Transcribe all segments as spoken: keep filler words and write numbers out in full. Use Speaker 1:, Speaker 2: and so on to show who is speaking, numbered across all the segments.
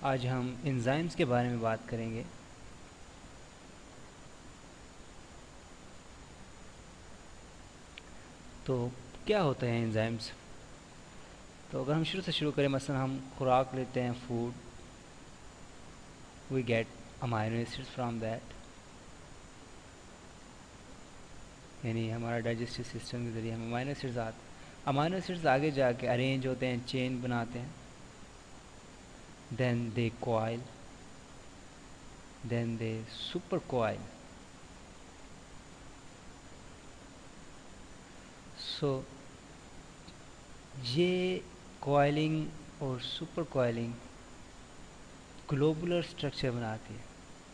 Speaker 1: आज हम एंजाइम्स के बारे में बात करेंगे। तो क्या होते हैं एंजाइम्स? तो अगर हम शुरू से शुरू करें, मसलन हम खुराक लेते हैं, food, we get amino acids from that, यानी हमारा डाइजेस्टिव सिस्टम के ज़रिए हम अमाइनो एसिड्स आते अमाइनो एसिड्स आगे जाके अरेंज होते हैं, चेन बनाते हैं, then they coil, then they super coil. So ये कॉइलिंग और सुपर कॉइलिंग ग्लोबुलर स्ट्रक्चर बनाती है,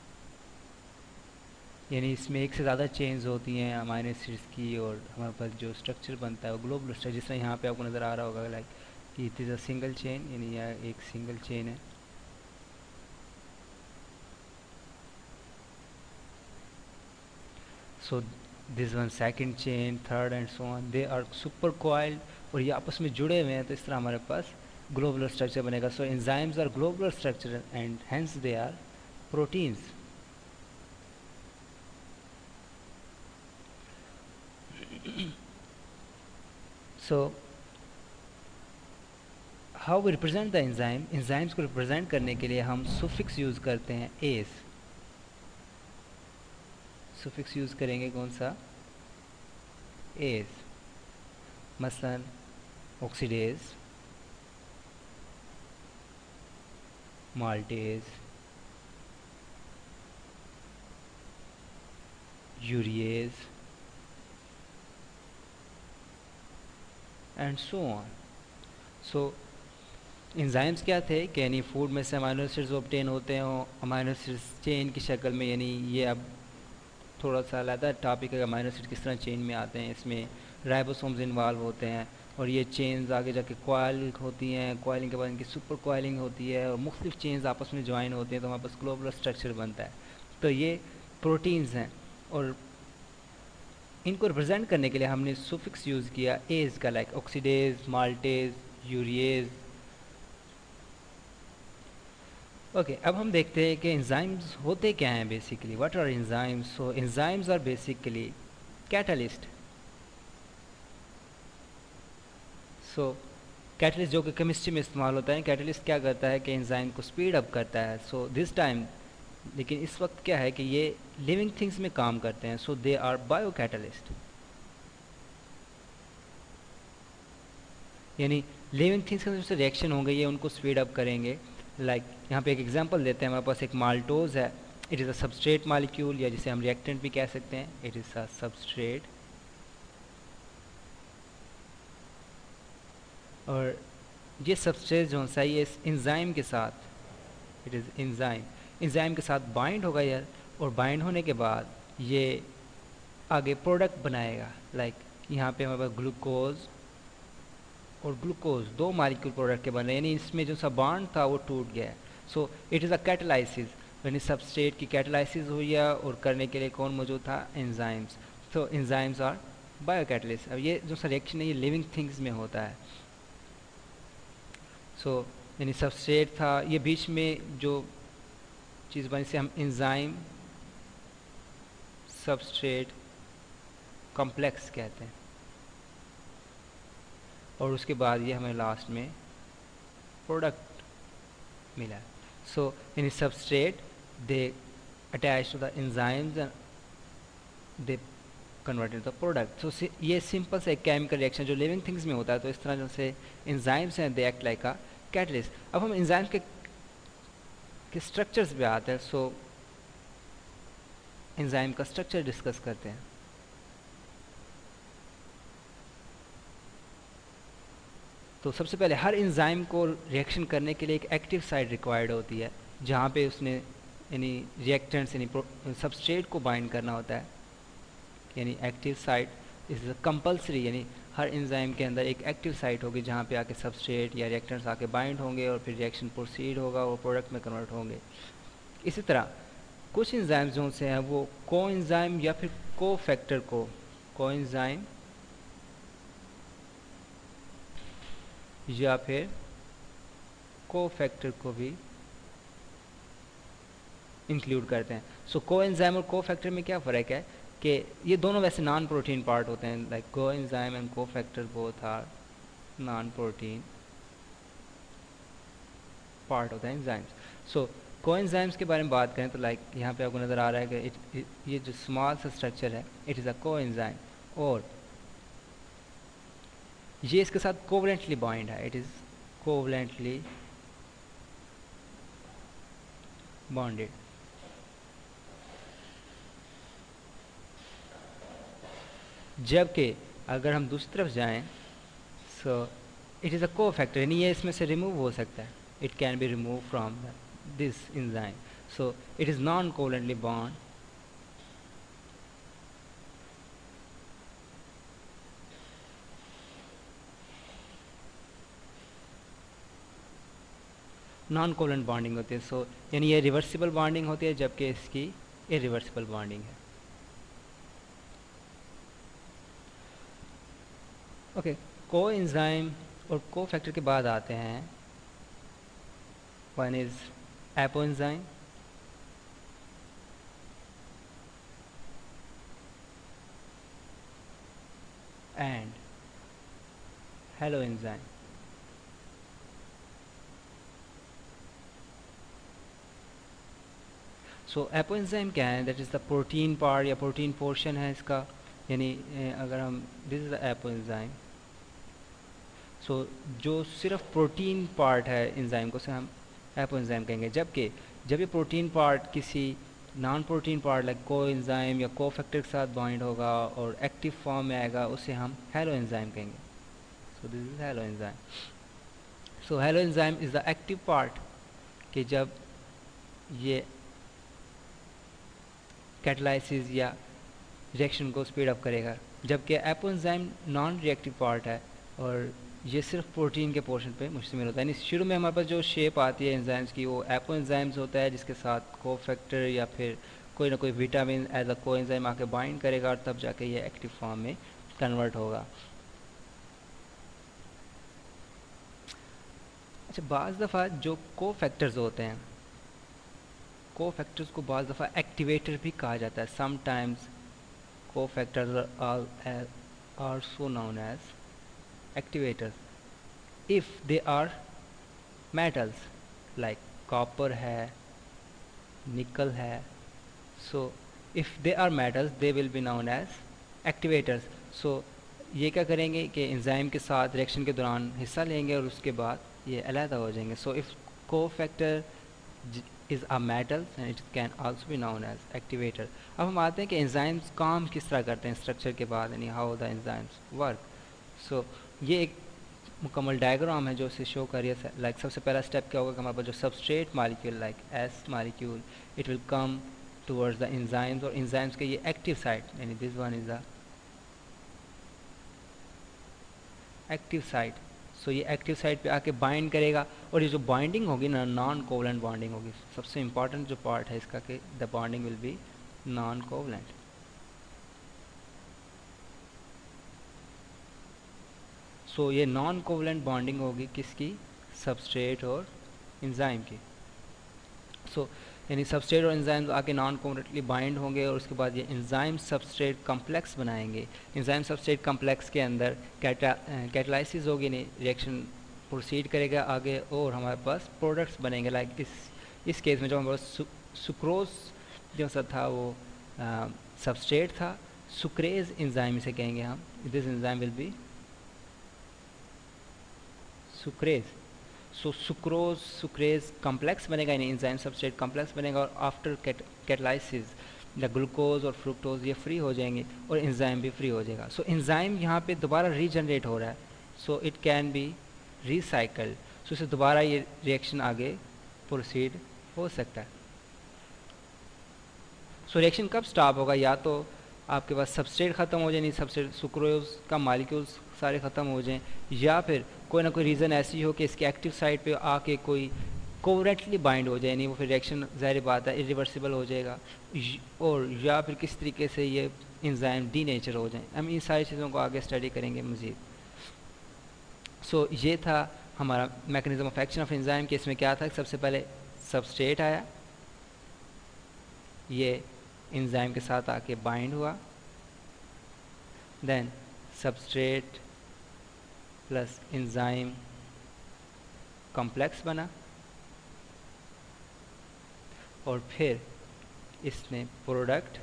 Speaker 1: यानी इसमें एक से ज़्यादा चेन्स होती हैं अमाइनो एसिड्स की, और हमारे पास जो स्ट्रक्चर बनता है वो ग्लोबुलर स्ट्रक्चर, जिस तरह यहाँ पे आपको नज़र आ रहा होगा, लाइक कि it is a single chain, यानी यह एक सिंगल चेन है। So this one second chain, third and so on, they are super coiled, और ये आपस में जुड़े हुए हैं, तो इस तरह हमारे पास ग्लोबुलर स्ट्रक्चर बनेगा। So enzymes are globular structure and hence they are proteins. So how we represent the enzyme, enzymes को रिप्रेजेंट करने के लिए हम सुफिक्स यूज़ करते हैं, एस। सुफिक्स यूज़ करेंगे कौन सा? एस। मसलन oxidase, maltase, urease and so on. So enzymes क्या थे कि यानी फूड में से अमाइनो एसिड्स ऑब्टेन होते हैं अमाइनो एसिड्स चेन की शक्ल में, यानी ये अब थोड़ा सा अलग टॉपिक है, अमाइनो एसिड किस तरह चेन में आते हैं। इसमें राइबोसोम्स इन्वॉल्व होते हैं, और ये चेन्स आगे जाके कॉइल होती हैं, कॉइलिंग के बाद इनकी सुपर कॉइलिंग होती है, और मुख्तलिफ चेन्स आपस में ज्वाइन होते हैं, तो हमारे पास ग्लोबुलर स्ट्रक्चर बनता है। तो ये प्रोटीन्स हैं, और इनको रिप्रेजेंट करने के लिए हमने सुफिक्स यूज़ किया एज का, like oxidase, maltase, urease. Okay okay, अब हम देखते हैं कि एंजाइम्स होते क्या हैं basically. What are enzymes? So enzymes are basically catalyst. So catalyst जो कि केमिस्ट्री में इस्तेमाल होता है, कैटलिस्ट क्या करता है कि एंजाइम को स्पीड अप करता है। सो दिस टाइम, लेकिन इस वक्त क्या है कि ये लिविंग थिंग्स में काम करते हैं, so they are biocatalyst, यानी लिविंग थिंग्स के जो रिएक्शन होंगे ये उनको स्पीड अप करेंगे। लाइक like, यहाँ पे एक एग्जांपल देते हैं, हमारे पास एक माल्टोज है, it is a substrate molecule, या जिसे हम रिएक्टेंट भी कह सकते हैं, इट इज़ अ सबस्ट्रेट। और ये सबस्ट्रेट जो सा ये इंजाइम के साथ, इट इज़ इंजाइम, इंजाइम के साथ बाइंड होगा यार, और बाइंड होने के बाद ये आगे प्रोडक्ट बनाएगा। लाइक like, यहाँ पे हमारे पास ग्लूकोज और ग्लूकोज दो मालिक्यूल प्रोडक्ट के बने, यानी इसमें जो सा बॉन्ड था वो टूट गया है। So it is a catalysis, यानी सबस्ट्रेट की कैटालाइसिस हुई है, और करने के लिए कौन मौजूद था? एंजाइम्स। तो एंजाइम्स आर बायो कैटलिस्ट। अब ये जो सा रिएक्शन है ये लिविंग थिंग्स में होता है। सो so, यानी सबस्ट्रेट था, ये बीच में जो चीज़ बनी से हम एंजाइम सबस्ट्रेट कॉम्प्लेक्स कहते हैं, और उसके बाद ये हमें लास्ट में प्रोडक्ट मिला। So in substrate they attach to the enzymes and they convert in the product. सो ये सिंपल सा एक केमिकल रिएक्शन जो लिविंग थिंग्स में होता है। तो इस तरह जैसे एंजाइम्स हैं, they act like a catalyst. अब हम एंजाइम्स के, के स्ट्रक्चर्स पे आते हैं। सो एंजाइम का स्ट्रक्चर डिस्कस करते हैं। तो सबसे पहले हर एंजाइम को रिएक्शन करने के लिए एक एक्टिव साइट रिक्वायर्ड होती है, जहाँ पे उसने यानी रिएक्टेंट्स यानी सबस्ट्रेट को बाइंड करना होता है, यानी एक्टिव साइट इज़ कंपल्सरी, यानी हर एंजाइम के अंदर एक एक्टिव साइट होगी जहाँ पे आके सबस्ट्रेट या रिएक्टेंट्स आके बाइंड होंगे, और फिर रिएक्शन प्रोसीड होगा और प्रोडक्ट में कन्वर्ट होंगे। इसी तरह कुछ एंजाइम जो से हैं वो को एंजाइम या फिर को फैक्टर को को एंजाइम या फिर को फैक्टर को भी इंक्लूड करते हैं। सो को एंजाइम और को फैक्टर में क्या फ़र्क है कि ये दोनों वैसे नॉन प्रोटीन पार्ट होते हैं, like coenzyme and cofactor both are non protein part होता है एंजाइम्स। सो को एंजाइम्स के बारे में बात करें तो लाइक यहाँ पे आपको नज़र आ रहा है कि it, it, ये जो स्मॉल सा स्ट्रक्चर है इट इज़ अ को एंजाइम, और ये इसके साथ कोवलेंटली बॉन्ड है, इट इज़ कोवलेंटली बॉन्डेड। जबकि अगर हम दूसरी तरफ जाएं, सो इट इज़ अ को फैक्टर, यानी ये इसमें से रिमूव हो सकता है, it can be remove from this enzyme, so it is non covalently bond non covalent bonding होती है। सो so, यानी ये रिवर्सिबल बॉन्डिंग होती है जबकि इसकी इरिवर्सिबल बॉन्डिंग है। ओके, को एंजाइम और को फैक्टर के बाद आते हैं, one is apoenzyme and holoenzyme. So apoenzyme क्या है, that is the protein part या प्रोटीन पोर्शन है इसका, यानी अगर हम this is the apoenzyme, so जो सिर्फ प्रोटीन पार्ट है एंजाइम को से हम एपो एंजाइम कहेंगे। जबकि जब ये प्रोटीन पार्ट किसी non protein part like coenzyme या को फैक्टर के साथ बाइंड होगा और एक्टिव फॉर्म में आएगा, उसे हम हेलो एंजाइम कहेंगे। So this is holoenzyme. So holoenzyme is the active part कि जब ये कैटालाइसिस या रिएक्शन को स्पीड अप करेगा, जबकि apoenzyme non reactive part है और ये सिर्फ प्रोटीन के पोर्शन पे मुश्तमिल होता है। यानी शुरू में हमारे पास जो शेप आती है एंजाइम्स की वो एपो एंजाइम्स होता है, जिसके साथ को फैक्टर या फिर कोई ना कोई विटामिन एज अ को एंजाइम आके बाइंड करेगा और तब जाके ये एक्टिव फॉर्म में कन्वर्ट होगा। अच्छा, बाज़ दफ़ा जो को फैक्टर्स होते हैं, को फैक्टर्स को बाज़ दफ़ा एक्टिवेटर भी कहा जाता है। Sometimes cofactors are also known as activators if they are metals like copper है, nickel है, so if they are metals they will be known as activators। so ये क्या करेंगे कि एंजाइम के साथ रिएक्शन के दौरान हिस्सा लेंगे और उसके बाद ये अलहदा हो जाएंगे। so if cofactor is a metal and it can also be known as activator। अब हम आते हैं कि एंजाइम्स काम किस तरह करते हैं स्ट्रक्चर के बाद, यानी how the enzymes work. So ये एक मुकम्मल डायग्राम है जो इसे शो कर रही है। लाइक सबसे पहला स्टेप क्या होगा कि हमारे पास जो substrate molecule like S molecule it will come towards the enzymes, और एंजाइम्स के ये एक्टिव साइट, यानी this one is the active site. So ये एक्टिव साइट पे आके बाइंड करेगा, और ये जो बाइंडिंग होगी ना नॉन कोवलेंट बॉन्डिंग होगी। सबसे इंपॉर्टेंट जो पार्ट है इसका कि the bonding will be non covalent. So so, ये नॉन कोवलेंट बॉन्डिंग होगी किसकी, सबस्ट्रेट और एंजाइम की। सो so, यानी सबस्ट्रेट और एंजाइम आके नॉन कोवलेंटली बाइंड होंगे और उसके बाद ये एंजाइम सबस्ट्रेट कम्प्लेक्स बनाएंगे। एंजाइम सबस्ट्रेट कम्प्लेक्स के अंदर कैटालाइसिस होगी, नहीं रिएक्शन प्रोसीड करेगा आगे और हमारे पास प्रोडक्ट्स बनेंगे। लाइक like इस इस केस में जो हमारे पास सुक्रोज जो सा था वो सबस्ट्रेट था, सुक्रेज एंजाइम इसे कहेंगे हम। This enzyme will be sucrase. So sucrose sucrase complex बनेगा, यानी एंजाइम सबस्ट्रेट कम्प्लेक्स बनेगा, और आफ्टर कैटालाइसिस द ग्लूकोज और फ्रुक्टोज ये फ्री हो जाएंगे और एंजाइम भी फ्री हो जाएगा। सो एंजाइम यहाँ पे दोबारा रीजनरेट हो रहा है, so it can be recycled. So इससे दोबारा ये रिएक्शन आगे प्रोसीड हो सकता है। सो रिएक्शन कब स्टॉप होगा, या तो आपके पास सबस्ट्रेट ख़त्म हो जाए, नहीं सबस्ट्रेट सुक्रोज का मालिक्यूल्स सारे ख़त्म हो जाएं, या फिर कोई ना कोई रीज़न ऐसी हो कि इसके एक्टिव साइट पे आके कोई कोवरेंटली बाइंड हो जाए, नहीं वो फिर रिएक्शन ज़ाहिर बात है इरिवर्सिबल हो जाएगा, और या फिर किस तरीके से ये एंजाइम डी नेचर हो जाए। हम इन सारी चीज़ों को आगे स्टडी करेंगे मज़ीद। सो so, ये था हमारा mechanism of action of enzyme कि इसमें क्या था, सबसे पहले सबस्ट्रेट आया, ये एंजाइम के साथ आके बाइंड हुआ, then substrate plus enzyme complex बना, और फिर इसने प्रोडक्ट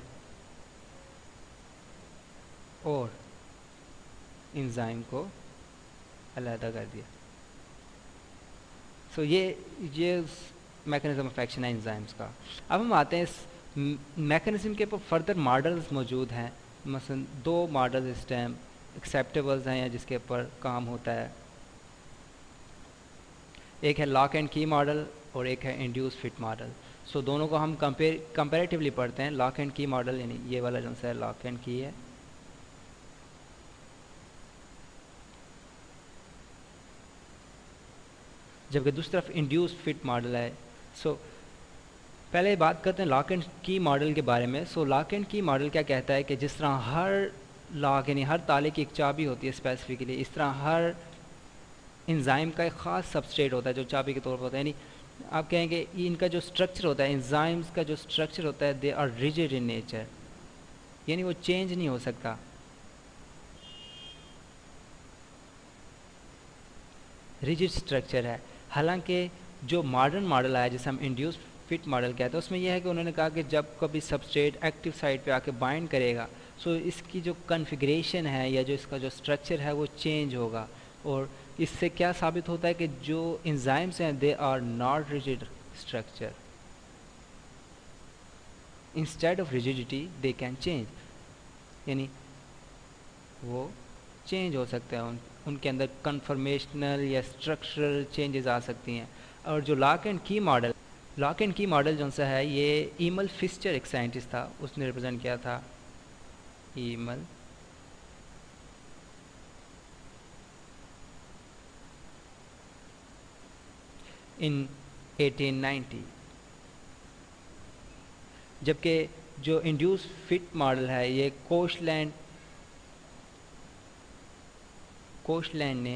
Speaker 1: और एंजाइम को अलग कर दिया। सो so, ये ये मैकेनिज्म ऑफ एक्शन है एंजाइम्स का। अब हम आते हैं इस मैकेनिज्म के ऊपर फर्दर मॉडल्स मौजूद हैं, मसलन दो मॉडल्स इस टाइम एक्सेप्टेबल्स हैं या जिसके ऊपर काम होता है। एक है लॉक एंड की मॉडल और एक है इंड्यूस फिट मॉडल। सो दोनों को हम कंपेयर कंपेरेटिवली पढ़ते हैं। लॉक एंड की मॉडल यानी ये वाला जो सा है लॉक एंड की है, जबकि दूसरी तरफ इंड्यूस फिट मॉडल है। सो so, पहले बात करते हैं लॉक एंड की मॉडल के बारे में। So lock and key model क्या कहता है कि जिस तरह हर लॉक यानी हर ताले की एक चाबी होती है स्पेसिफिकली, इस तरह हर एंजाइम का एक ख़ास सबस्ट्रेट होता है जो चाबी के तौर पर होता है। यानी आप कहेंगे इनका जो स्ट्रक्चर होता है, एंजाइम्स का जो स्ट्रक्चर होता है, they are rigid in nature, यानी वो चेंज नहीं हो सकता। रिजिड स्ट्रक्चर है। हालांकि जो मॉडर्न मॉडल आया जिसे हम इंड्यूस फिट मॉडल कहते हैं, उसमें यह है कि उन्होंने कहा कि जब कभी सबस्ट्रेट एक्टिव साइट पे आके बाइंड करेगा, सो इसकी जो कॉन्फ़िगरेशन है या जो इसका जो स्ट्रक्चर है वो चेंज होगा। और इससे क्या साबित होता है कि जो एंजाइम्स हैं they are not rigid structure, instead of rigidity they can change, यानी वो चेंज हो सकते हैं, उन उनके अंदर कन्फर्मेशनल या स्ट्रक्चरल चेंजेस आ सकती हैं। और जो lock and key model lock and key model जो सा है, ये ईमल फिस्चर एक साइंटिस्ट था, उसने रिप्रेजेंट किया था। ईमल इन एटीन नाइंटी, जबकि जो इंड्यूस फिट मॉडल है ये कोशलैंड कोशलैंड ने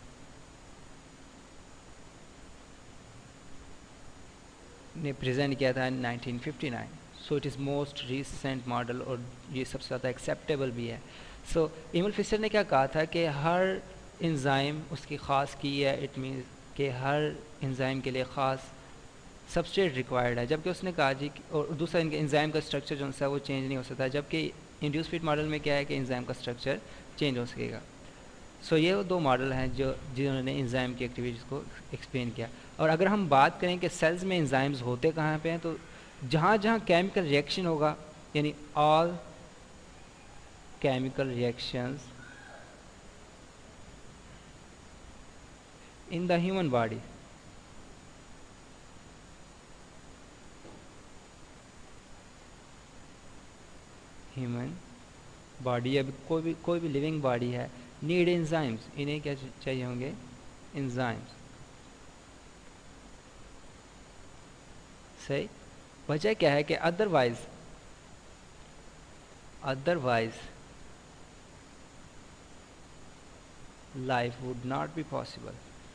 Speaker 1: ने प्रेजेंट किया था nineteen fifty nine. So it is most recent model और ये सबसे ज़्यादा एक्सेप्टेबल भी है। सो ईमल फिस्चर ने क्या कहा था कि हर एंजाइम उसकी ख़ास की है, इट मीन्स कि हर एंजाइम के लिए ख़ास सबस्ट्रेट रिक्वायर्ड है। जबकि उसने कहा जी, और दूसरा इनके एंजाइम का स्ट्रक्चर जो है वो चेंज नहीं हो सकता, जबकि इंड्यूस फिट मॉडल में क्या है कि एंजाइम का स्ट्रक्चर चेंज हो सकेगा। सो so, ये वो दो मॉडल हैं जो जिन्होंने एंजाइम की एक्टिविटीज़ को एक्सप्लेन किया। और अगर हम बात करें कि सेल्स में एंजाइम्स होते कहाँ पे हैं, तो जहाँ जहाँ केमिकल रिएक्शन होगा, यानी all chemical reactions in the human body human body या कोई भी कोई भी लिविंग बॉडी है, नीड एंजाइम्स, इन्हें क्या चाहिए होंगे, एंजाइम्स। सही। वजह क्या है कि otherwise otherwise life would not be possible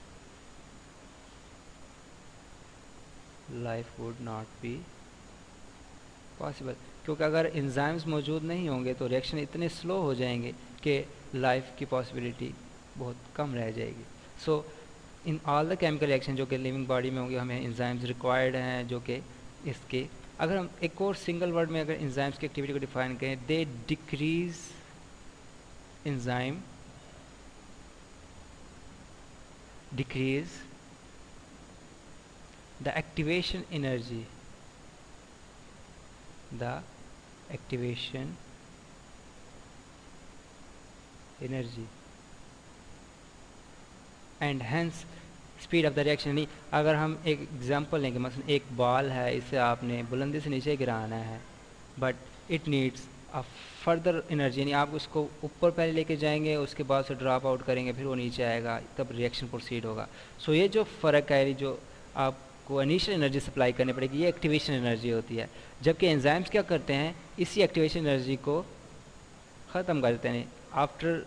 Speaker 1: life would not be possible क्योंकि अगर एंजाइम्स मौजूद नहीं होंगे तो रिएक्शन इतने स्लो हो जाएंगे कि लाइफ की पॉसिबिलिटी बहुत कम रह जाएगी। So in all the chemical reaction जो कि लिविंग बॉडी में होंगे, हमें एंजाइम्स रिक्वायर्ड हैं, जो कि इसके अगर हम एक और सिंगल वर्ड में अगर एंजाइम्स की एक्टिविटी को डिफाइन करें, they decrease enzyme decrease the activation energy the activation energy and hence speed of the reaction. यानी अगर हम एक एग्जांपल लेंगे, मसलन एक बॉल है, इसे आपने बुलंदी से नीचे गिराना है, but it needs a further energy, यानी आप उसको ऊपर पहले लेके जाएंगे, उसके बाद से ड्रॉप आउट करेंगे, फिर वो नीचे आएगा, तब रिएक्शन प्रोसीड होगा। सो so ये जो फ़र्क है, जो आपको इनिशियल एनर्जी सप्लाई करनी पड़ेगी, ये एक्टिवेशन एनर्जी होती है। जबकि एंजाइम्स क्या करते हैं, इसी एक्टिवेशन एनर्जी को ख़त्म कर देते हैं। After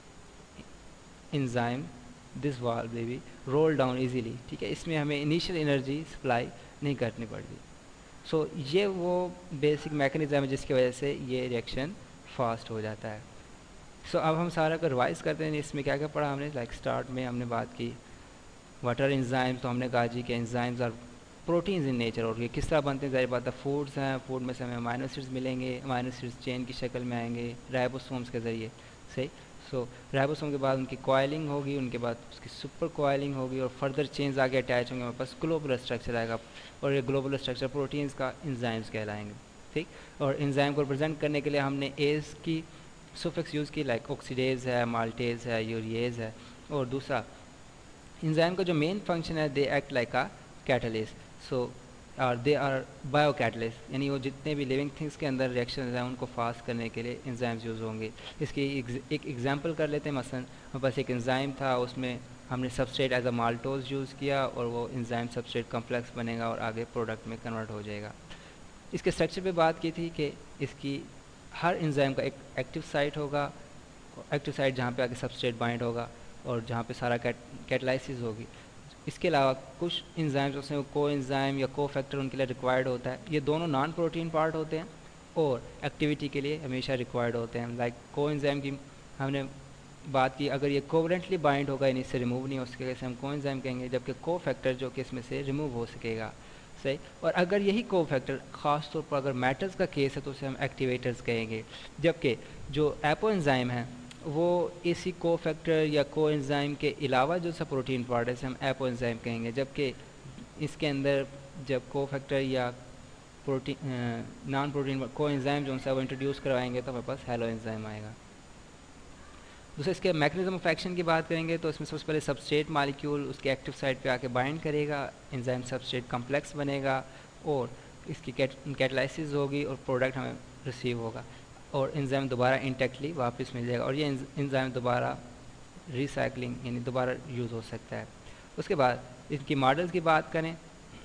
Speaker 1: enzyme this wall baby roll down easily, ठीक है, इसमें हमें इनिशियल एनर्जी सप्लाई नहीं करनी पड़ती। सो so, ये वो बेसिक मैकेनिज्म है जिसकी वजह से ये रिएक्शन फास्ट हो जाता है। सो so, अब हम सारा का रिवाइज करते हैं, इसमें क्या क्या पढ़ा हमने। लाइक like स्टार्ट में हमने बात की व्हाट आर एंजाइम्स, तो हमने कहा जी कि enzymes are proteins in nature, और ये किस तरह बनते हैं, ज़ाहिर बात है फूड्स हैं, फूड में से हमें अमाइनो एसिड्स मिलेंगे, अमाइनो एसिड्स चेन की शक्ल में आएंगे राइबोसोम्स के ज़रिए, सही। सो राइबोसोम के बाद उनकी कॉइलिंग होगी, उनके बाद उसकी सुपर कॉइलिंग होगी, और फर्दर चेंज आगे अटैच होंगे, हमारे पास ग्लोबुलर स्ट्रक्चर आएगा, और ये ग्लोबुलर स्ट्रक्चर प्रोटीन्स का एंजाइम्स कहलाएंगे, ठीक। और एंजाइम को रिप्रेजेंट करने के लिए हमने एज की सुफिक्स यूज़ की, लाइक ऑक्सीडेज है, माल्टेज है, यूरिएज है। और दूसरा एंजाइम का जो मेन फंक्शन है, they act like a catalyst, so और दे आर बायो कैटलिस्ट, यानी वो जितने भी लिविंग थिंग्स के अंदर रिएक्शन हैं उनको फास्ट करने के लिए एंजाइम्स यूज़ होंगे। इसकी एक एग्जांपल कर लेते हैं। मसलन हमारे पास एक एंजाइम था, उसमें हमने substrate as a maltose use किया, और वो एंजाइम सबस्ट्रेट कॉम्प्लेक्स बनेगा और आगे प्रोडक्ट में कन्वर्ट हो जाएगा। इसके स्ट्रक्चर पे बात की थी कि इसकी हर एंजाइम का एक एक्टिव साइट होगा, एक्टिव साइट जहाँ पे आगे सबस्ट्रेट बाइंड होगा और जहाँ पे सारा कैट कैटलाइसिस होगी। इसके अलावा कुछ एंजाइम्स होते हैं, को एंजाइम या को फैक्टर उनके लिए रिक्वायर्ड होता है। ये दोनों नॉन प्रोटीन पार्ट होते हैं और एक्टिविटी के लिए हमेशा रिक्वायर्ड होते हैं। लाइक को एंजाइम की हमने बात की, अगर ये कोवलेंटली बाइंड होगा यानी इससे रिमूव नहीं हो सकेगा, इसे हम को एंजाइम कहेंगे, जबकि को फैक्टर जो कि इसमें से रिमूव हो सकेगा, सही। और अगर यही को फैक्टर ख़ास तौर पर अगर मेटल्स का केस है तो उसे हम एक्टिवेटर्स कहेंगे, जबकि जो एपो एंजाइम है वो इसी को फैक्टर या को एंजाइम के अलावा जो सा प्रोटीन पार्ट है इसे हम एपो एंजाइम कहेंगे, जबकि इसके अंदर जब को फैक्टर या protein non protein coenzyme जो है वो इंट्रोड्यूस करवाएंगे तो हमारे पास हेलो एंजाइम आएगा। दूसरा इसके मैकेनिज्म ऑफ एक्शन की बात करेंगे तो इसमें सबसे पहले सबस्ट्रेट मॉलिक्यूल उसके एक्टिव साइट पे आके बाइंड करेगा, एंजाइम सबस्ट्रेट कॉम्प्लेक्स बनेगा और इसकी कैटलाइसिस होगी और प्रोडक्ट हमें रिसीव होगा, और एंजाइम दोबारा इंटेक्टली वापस मिल जाएगा, और ये एंजाइम दोबारा रिसाइकलिंग यानी दोबारा यूज़ हो सकता है। उसके बाद इनकी मॉडल्स की बात करें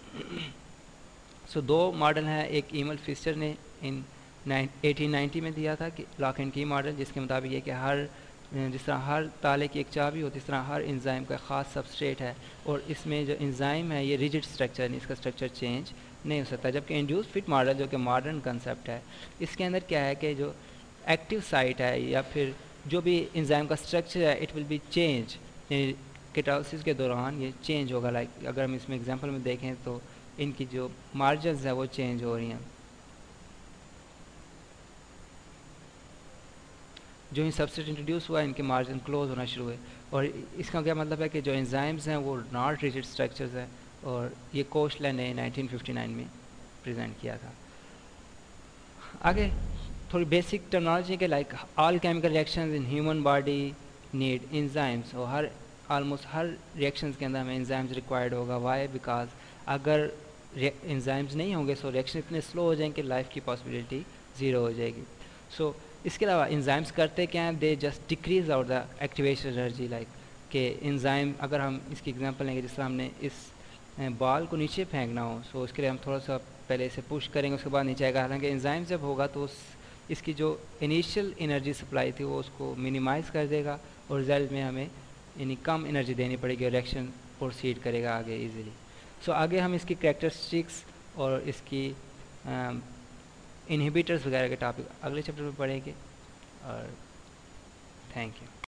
Speaker 1: सो दो मॉडल हैं। एक ईमल फिस्टर ने इन एटीन नाइंटी में दिया था कि लॉक एंड की मॉडल, जिसके मुताबिक ये कि हर जिस तरह हर ताले की एक चाबी होती है, इस तरह हर एंजाइम का ख़ास सबस्ट्रेट है, और इसमें जो एंजाइम है ये रिजिड स्ट्रक्चर नहीं, इसका स्ट्रक्चर चेंज नहीं हो सकता। जबकि इंड्यूस फिट मॉडल जो कि मॉडर्न कंसेप्ट है, इसके अंदर क्या है कि जो एक्टिव साइट है या फिर जो भी एंजाइम का स्ट्रक्चर है it will be change, catalysis के दौरान ये चेंज होगा। लाइक अगर हम इसमें एग्जांपल में देखें तो इनकी जो मार्जिन्स है वो चेंज हो रही हैं, जो ही सबस्ट्रेट इंट्रोड्यूस हुआ इनके मार्जिन क्लोज होना शुरू हुए, और इसका क्या मतलब है कि जो एंजाइम्स हैं वो नॉट रिजिड स्ट्रक्चर्स हैं, और ये कोशलैंड ने नाइंटीन फिफ्टी नाइन में प्रेजेंट किया था। आगे थोड़ी बेसिक टर्मिनोलॉजी के like all chemical reactions in human body need enzymes, और हर ऑलमोस्ट हर रिएक्शंस के अंदर हमें एंजाइम्स रिक्वायर्ड होगा। वाई? बिकॉज अगर एंजाइम्स नहीं होंगे सो रिएक्शन इतने स्लो हो जाएंगे कि लाइफ की पॉसिबिलिटी ज़ीरो हो जाएगी। सो so, इसके अलावा एंजाइम्स करते क्या हैं, they just decrease out the activation energy. Like कि एंजाइम अगर हम इसकी एग्जांपल लेंगे, जिस तरह हमने इस बॉल को नीचे फेंकना हो, सो उसके लिए हम थोड़ा सा पहले इसे पुश करेंगे उसके बाद नीचे आएगा। हालांकि एंजाइम जब होगा तो उस इसकी जो इनिशियल एनर्जी सप्लाई थी वो उसको मिनिमाइज़ कर देगा, और रिजल्ट में हमें यानी कम एनर्जी देनी पड़ेगी और रिएक्शन प्रोसीड करेगा आगे इजीली। सो so, आगे हम इसकी कैरेक्टरिस्टिक्स और इसकी इनहिबिटर्स वगैरह के टॉपिक अगले चैप्टर में पढ़ेंगे, और थैंक यू।